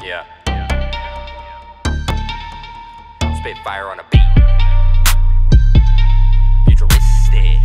Yeah. Spit fire on a beat. Futuristic.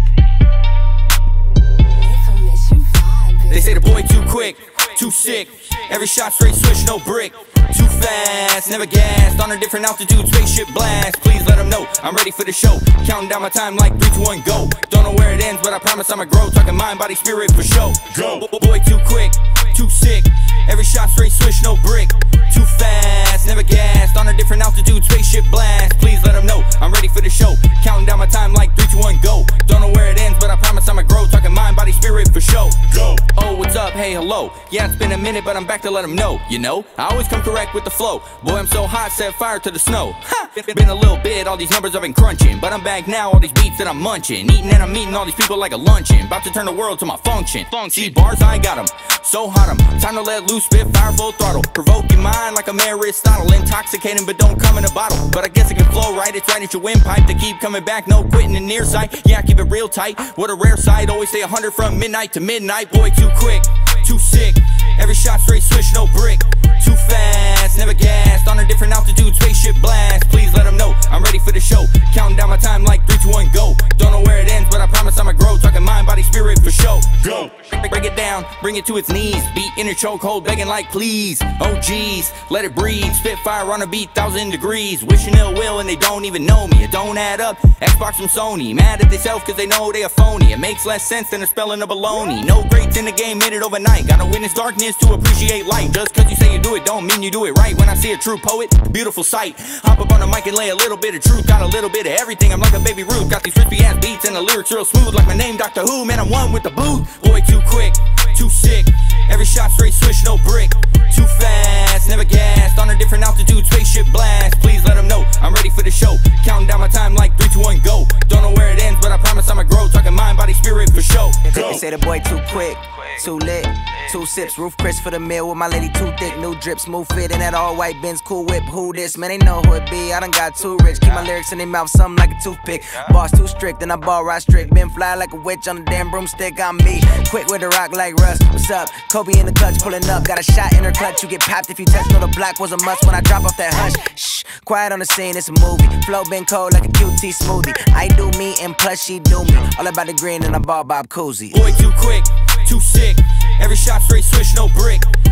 They say the boy too quick, too sick. Every shot straight switch, no brick. Too fast, never gassed. On a different altitude, spaceship blast. Please let them know I'm ready for the show. Counting down my time like 3, 2, 1, go. Don't know where it ends, but I promise I'ma grow. Talking mind, body, spirit for show. Go. Boy too quick, too sick. Every shot straight switch, no brick. Too fast, never gassed. On a different altitude, spaceship blast. Please let them know I'm ready for the show. Counting down my time like 3, 2, 1, go. Don't know where it ends, but I promise I'ma grow. Talking mind, body, spirit for show. Go. Oh, what's up? Hey, hello. Yeah, it's been a minute, but I'm back to let them know. You know, I always come correct with the flow. Boy, I'm so hot, set fire to the snow. Ha! Been a little bit, all these numbers I've been crunching, but I'm back now, all these beats that I'm munching. Eating and I'm meeting all these people like a luncheon. About to turn the world to my function. See bars, I got them, so hot 'em. Time to let loose, spit fire full throttle. Provoke your mind like a Aristotle. Intoxicating, but don't come in a bottle. But I guess it can flow right, it's right at your windpipe. To keep coming back, no quitting in near sight. Yeah, I keep it real tight, what a rare sight. Always stay 100 from midnight to midnight. Boy, too quick, too sick. Every shot straight switch, no brick. Too fast, never gassed. On a different altitude, spaceship blast. Please let them know I'm ready for the show. Counting down my time like 3, 2, 1, go. Don't know where it ends, but I promise I'ma grow. Talking mind, body, spirit for show. Go. Break it down, bring it to its knees. Beat in a chokehold, begging like please. Oh geez, let it breathe. Spit fire on a beat, 1,000 degrees. Wishing ill will and they don't even know me. It don't add up. Xbox from Sony, mad at themselves cause they know they a phony. It makes less sense than a spelling of baloney. No greats in the game, made it overnight. Gotta witness darkness to appreciate light. Just cause you say you do it, don't mean you do it right. When I see a true poet, beautiful sight. Hop up on the mic and lay a little bit of truth. Got a little bit of everything, I'm like a baby Ruth. Got these crispy ass beats and the lyrics real smooth. Like my name, Doctor Who, man, I'm one with the booth. Boy, too quick, too sick. Every shot straight switch, no brick. Too fast, never gassed. On a different altitude, spaceship blast. Please let them know I'm ready for the show. Counting down my time like 3, 2, 1, go. Don't know where it ends, but I promise I'ma grow. Talking mind, body, spirit for show. They say the boy too quick, too lit. 2 sips, roof Chris for the meal with my lady too thick. New drip, smooth fit in that all white Benz, cool whip. Who this? Man, they know who it be. I done got too rich. Keep my lyrics in their mouth, something like a toothpick. Boss too strict, then I ball right strict. Been fly like a witch on a damn broomstick. I'm me, quick with the rock like Russ. What's up? Kobe in the clutch, pulling up. Got a shot in her clutch. You get popped if you touch. Know the block was a must when I drop off that hush. Shh, quiet on the scene, it's a movie. Flow been cold like a QT smoothie. I do me and plus she do me. All about the green and I ball Bob Cousy. Boy, too quick, too sick. Every shot straight switch, no brick.